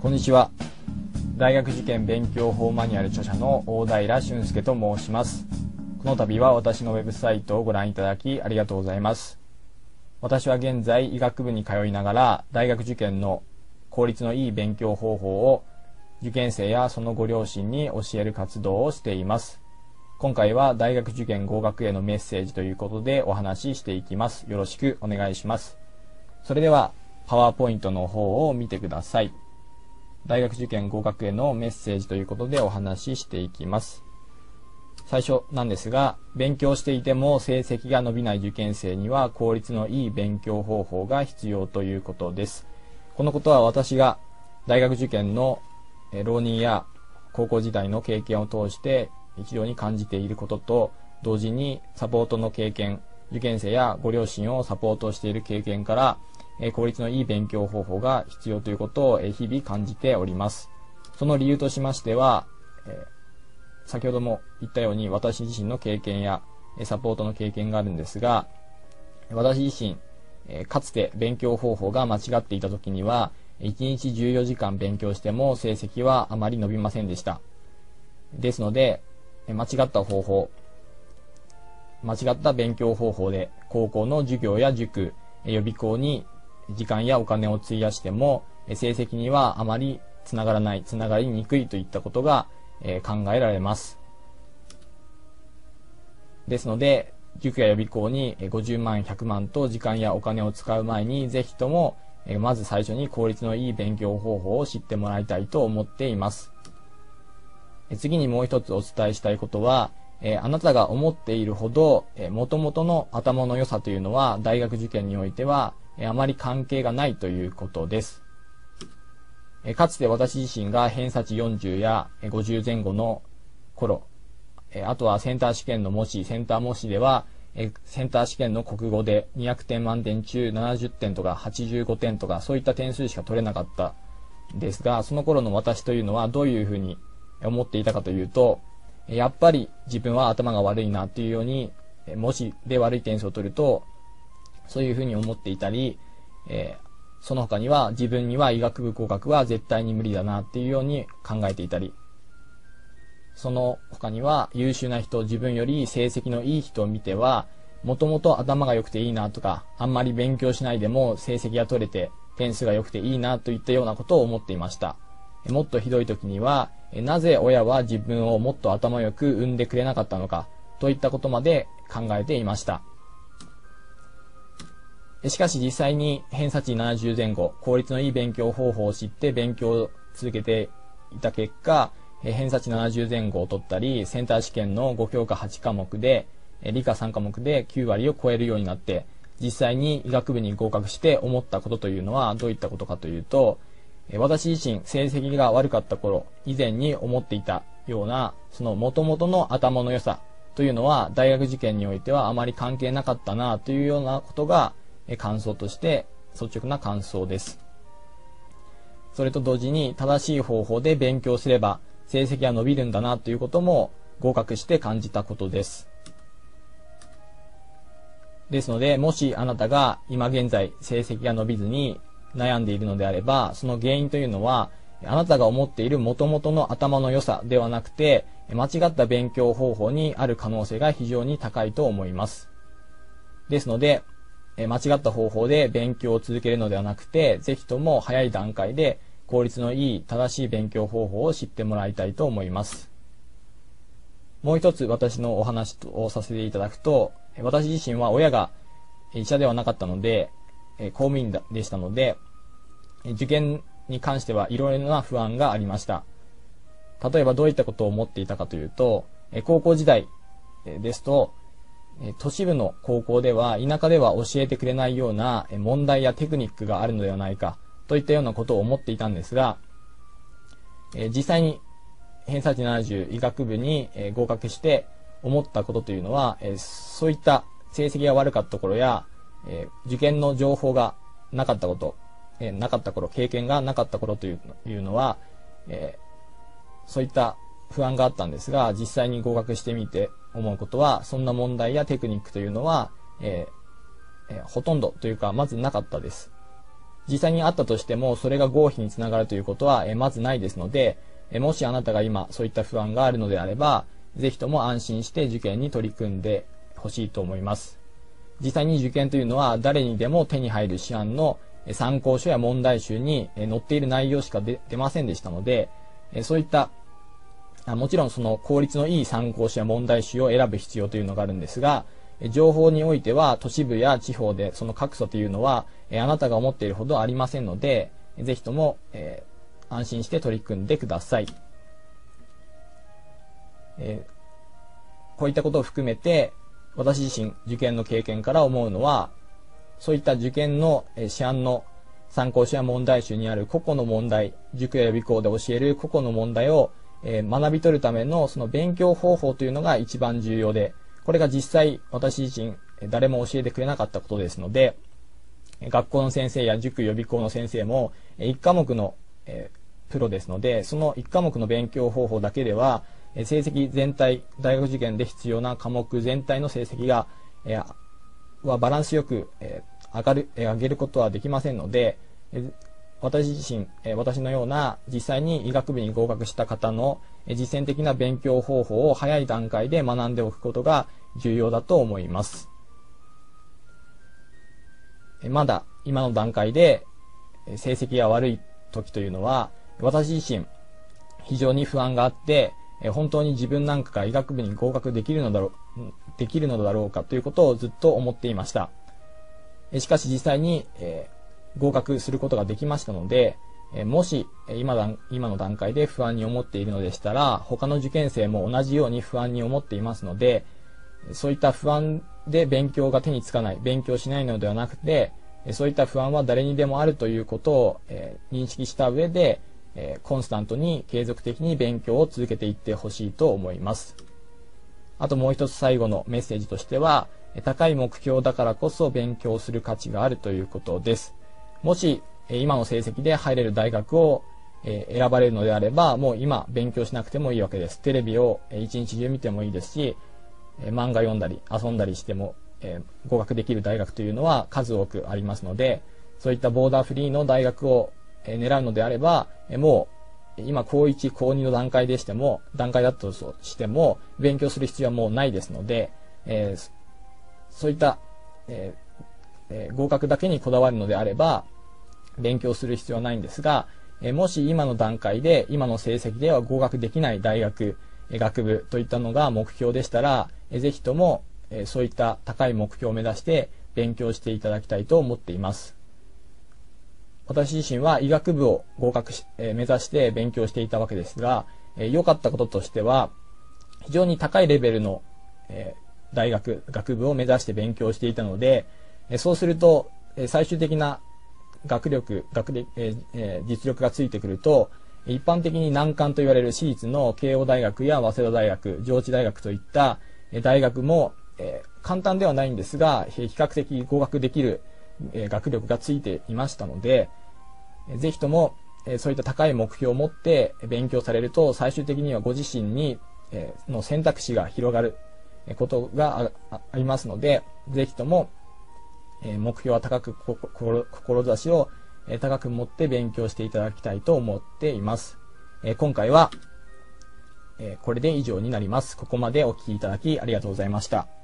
こんにちは。大学受験勉強法マニュアル著者の大平俊介と申します。この度は私のウェブサイトをご覧いただきありがとうございます。私は現在医学部に通いながら大学受験の効率のいい勉強方法を受験生やそのご両親に教える活動をしています。今回は大学受験合格へのメッセージということでお話ししていきます。よろしくお願いします。それではパワーポイントの方を見てください。大学受験合格へのメッセージということでお話ししていきます。最初なんですが、勉強していても成績が伸びない受験生には効率のいい勉強方法が必要ということです。このことは私が大学受験の浪人や高校時代の経験を通して非常に感じていることと、同時にサポートの経験、受験生やご両親をサポートしている経験から効率のいい勉強方法が必要ということを日々感じております。その理由としましては、先ほども言ったように私自身の経験やサポートの経験があるんですが、私自身かつて勉強方法が間違っていた時には1日14時間勉強しても成績はあまり伸びませんでした。ですので間違った勉強方法で高校の授業や塾、予備校に時間やお金を費やしても成績にはあまりつながりにくいといったことが考えられます。ですので塾や予備校に50万100万と時間やお金を使う前にぜひともまず最初に効率のいい勉強方法を知ってもらいたいと思っています。次にもう一つお伝えしたいことは、あなたが思っているほど元々の頭の良さというのは大学受験においてはあまり関係がないということです。かつて私自身が偏差値40や50前後の頃、あとはセンター試験のセンター模試ではセンター試験の国語で200点満点中70点とか85点とかそういった点数しか取れなかったんですが、その頃の私というのはどういうふうに思っていたかというと、やっぱり自分は頭が悪いなというように、模試で悪い点数を取るとそういうふうに思っていたり、その他には自分には医学部合格は絶対に無理だなっていうように考えていたり、その他には優秀な人、自分より成績のいい人を見てはもともと頭が良くていいなとか、あんまり勉強しないでも成績が取れて点数が良くていいなといったようなことを思っていました。もっとひどい時にはなぜ親は自分をもっと頭良く産んでくれなかったのかといったことまで考えていました。しかし実際に偏差値70前後、効率のいい勉強方法を知って勉強を続けていた結果、偏差値70前後を取ったり、センター試験の5教科8科目で、理科3科目で9割を超えるようになって、実際に医学部に合格して思ったことというのはどういったことかというと、私自身成績が悪かった頃、以前に思っていたような、その元々の頭の良さというのは大学受験においてはあまり関係なかったなというようなことが、感想として率直な感想です。それと同時に正しい方法で勉強すれば成績が伸びるんだなということも合格して感じたことです。ですので、もしあなたが今現在成績が伸びずに悩んでいるのであれば、その原因というのはあなたが思っている元々の頭の良さではなくて、間違った勉強方法にある可能性が非常に高いと思います。ですので間違った方法で勉強を続けるのではなくて、ぜひとも早い段階で効率のいい正しい勉強方法を知ってもらいたいと思います。もう一つ私のお話をさせていただくと、私自身は親が医者ではなかったので、公務員でしたので、受験に関してはいろいろな不安がありました。例えばどういったことを思っていたかというと、高校時代ですと、都市部の高校では田舎では教えてくれないような問題やテクニックがあるのではないかといったようなことを思っていたんですが、実際に偏差値70医学部に合格して思ったことというのは、そういった成績が悪かった頃や受験の情報がなかったこと、経験がなかった頃というのは、そういった不安があったんですが、実際に合格してみて思うことは、そんな問題やテクニックというのは、ほとんどというかまずなかったです。 実際にあったとしてもそれが合否につながるということはまずないですので、もしあなたが今そういった不安があるのであれば、ぜひとも安心して受験に取り組んでほしいと思います。実際に受験というのは誰にでも手に入る市案の参考書や問題集に載っている内容しか出ませんでしたので、そういったもちろんその効率のいい参考書や問題集を選ぶ必要というのがあるんですが、情報においては都市部や地方でその格差というのはあなたが思っているほどありませんので、ぜひとも安心して取り組んでください。こういったことを含めて私自身受験の経験から思うのは、そういった受験の試案の参考書や問題集にある個々の問題、塾や予備校で教える個々の問題を学び取るためのその勉強方法というのが一番重要で、これが実際私自身誰も教えてくれなかったことですので、学校の先生や塾予備校の先生も1科目のプロですので、その1科目の勉強方法だけでは成績全体、大学受験で必要な科目全体の成績がバランスよく上げることはできませんので、私自身、私のような実際に医学部に合格した方の実践的な勉強方法を早い段階で学んでおくことが重要だと思います。まだ今の段階で成績が悪い時というのは、私自身非常に不安があって、本当に自分なんかが医学部に合格できるのだろうかということをずっと思っていました。しかし実際に合格することができましたので、もし今の段階で不安に思っているのでしたら、他の受験生も同じように不安に思っていますので、そういった不安で勉強が手につかない、勉強しないのではなくて、そういった不安は誰にでもあるということを認識した上で、コンスタントに継続的に勉強を続けていってほしいと思います。あともう一つ最後のメッセージとしては、高い目標だからこそ勉強する価値があるということです。もし今の成績で入れる大学を選ばれるのであれば、もう今勉強しなくてもいいわけです。テレビを一日中見てもいいですし、漫画読んだり遊んだりしても合格できる大学というのは数多くありますので、そういったボーダーフリーの大学を狙うのであれば、もう今高1、高2の段階だったとしても勉強する必要はもうないですので、そういった、合格だけにこだわるのであれば勉強する必要はないんですが、もし今の段階で今の成績では合格できない大学、学部といったのが目標でしたら、ぜひともそういった高い目標を目指して勉強していただきたいと思っています。私自身は医学部を目指して勉強していたわけですが、良かったこととしては非常に高いレベルの大学、学部を目指して勉強していたので、そうすると最終的な実力がついてくると、一般的に難関と言われる私立の慶応大学や早稲田大学、上智大学といった大学も簡単ではないんですが、比較的合格できる学力がついていましたので、ぜひともそういった高い目標を持って勉強されると、最終的にはご自身にの選択肢が広がることがありますので、ぜひとも目標は高く、志を高く持って勉強していただきたいと思っています。今回はこれで以上になります。ここまでお聞きいただきありがとうございました。